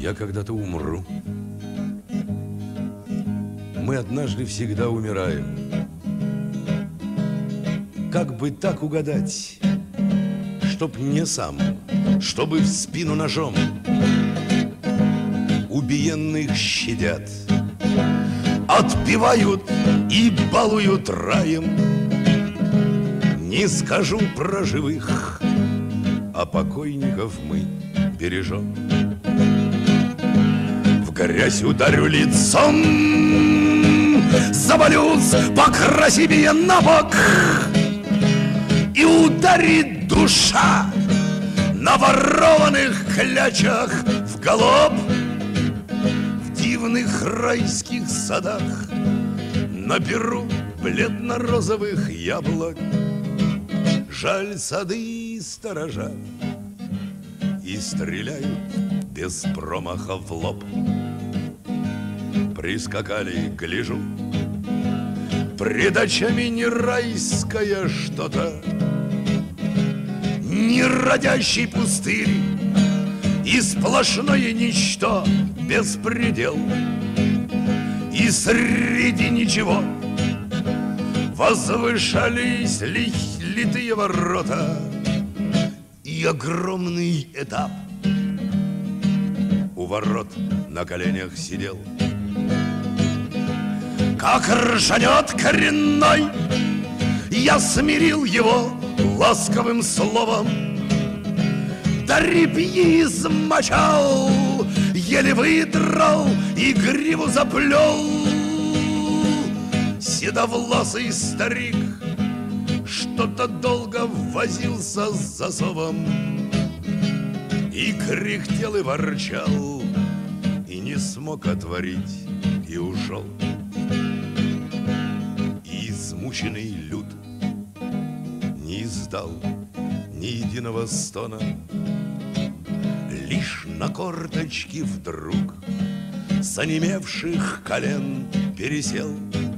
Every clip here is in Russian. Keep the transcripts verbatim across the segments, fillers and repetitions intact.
Я когда-то умру. Мы однажды всегда умираем. Как бы так угадать, чтоб не сам, чтобы в спину ножом. Убиенных щадят, отпевают и балуют раем. Не скажу про живых, а покойников мы бережем. В грязь ударю лицом, завалюсь покрасивее на бок, и ударит душа на ворованных клячах в галоп. В дивных райских садах наберу бледно-розовых яблок. Жаль, сады сторожа и стреляют без промаха в лоб. Прискакали, гляжу, пред очами не райское что-то, не родящий пустырь и сплошное ничто, беспредел. И среди ничего возвышались ли, литые ворота и огромный этап. У ворот на коленях сидел, как ржанет коренной. Я смирил его ласковым словом, да репьи измочал, еле выдрал и гриву заплел. Седовласый старик что-то долго возился с засовом и кряхтел и ворчал, и не смог отворить, и ушел. И измученный люд не издал ни единого стона, лишь на корточки вдруг с онемевших колен пересел.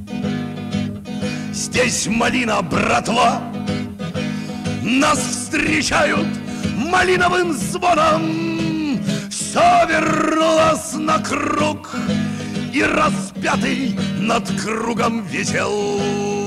Здесь малина, братва, нас встречают малиновым звоном. Все вернулось на круг, и распятый над кругом висел.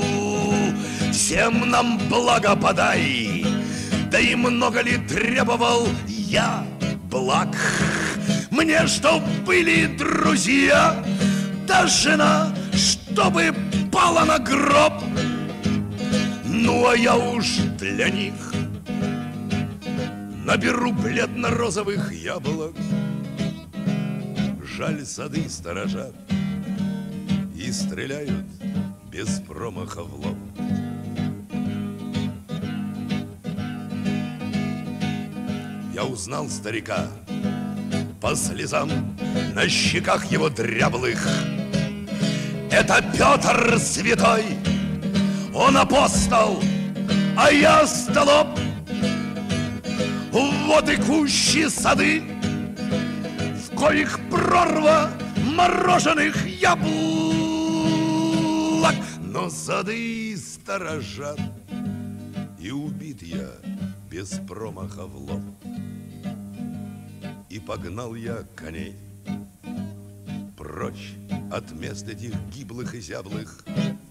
Всем нам благо подай, да и много ли требовал я благ? Мне, чтоб были друзья, да жена, чтобы пала на гроб. Ну, а я уж для них наберу бледно-розовых яблок. Жаль, сады сторожат и стреляют без промаха в лоб. Я узнал старика по слезам на щеках его дряблых. Это Петр Святой, он апостол, а я столоп. Вот и кущи сады, в коих прорва мороженых яблок. Но сады сторожат, и убит я без промаха в лоб. И погнал я коней прочь от мест этих гиблых и зяблых.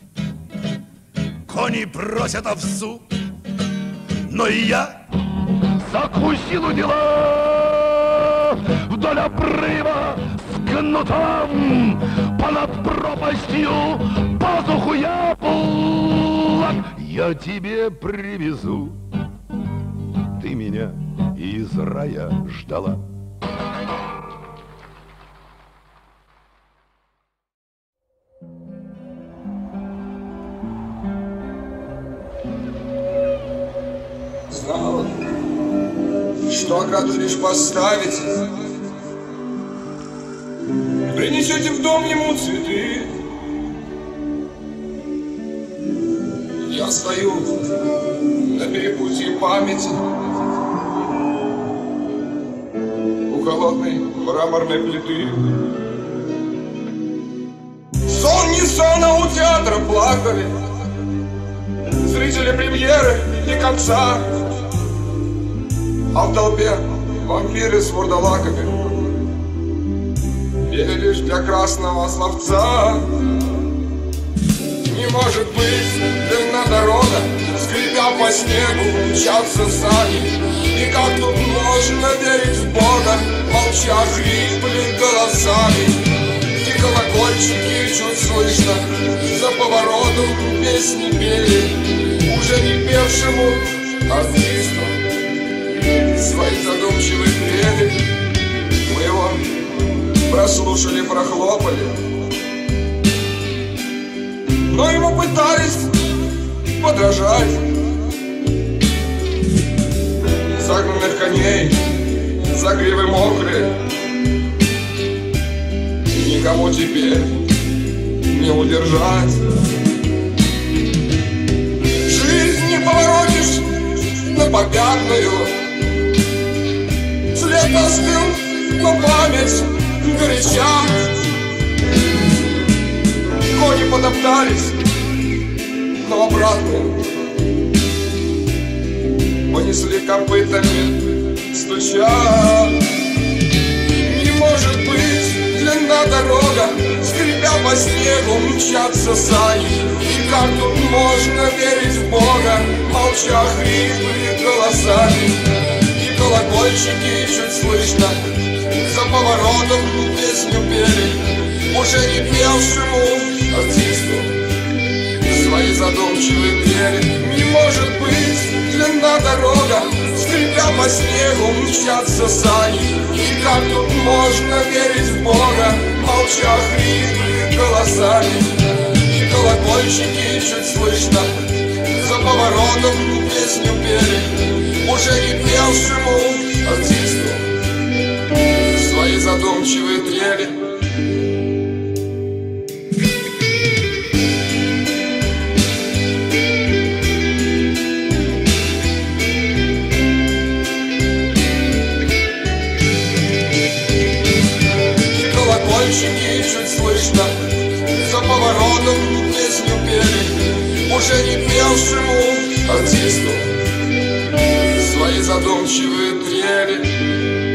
Кони просят овсу, но и я закусил дела вдоль обрыва с кнутом, понад пропастью пазуху яблок. Я тебе привезу, ты меня из рая ждала. Знала, что ограду лишь поставите, принесете в дом ему цветы. Я стою на перепутье памяти у холодной мраморной плиты. Сон не сон, а у театра плакали зрители премьеры и конца, а в толпе вампиры с вурдалаками пели лишь для красного словца. Не может быть длинна дорога, скрипя по снегу, мчатся сани. И как тут можно верить в Бога, молча хриплыми голосами? И колокольчики чуть слышно за поворотом песни пели уже не певшему артисту свои задумчивые крели. Мы его прослушали, прохлопали, но ему пытались подражать. Загнанных коней за гривы мокрые никому теперь не удержать. Жизнь не поворотишь на попятную, след остыл, но память горяча. Кони потоптались, но обратно понесли копытами, стуча. Не может быть длинна дорога, скрипя по снегу, мчатся сани. И как тут можно верить в Бога, молча хриплыми голосами? И колокольчики чуть слышно за поворотом песню пели уже не певшему артисту свои задумчивые трели. Не может быть длинна дорога, скрипя по снегу, мчатся сани. И как тут можно верить в Бога, молча хриплыми голосами? И колокольчики чуть слышно за поворотом песню пели уже не певшему артисту свои задумчивые трели. Колокольчики чуть слышно за поворотом песню пели уже не певшему артисту свои задумчивые трели.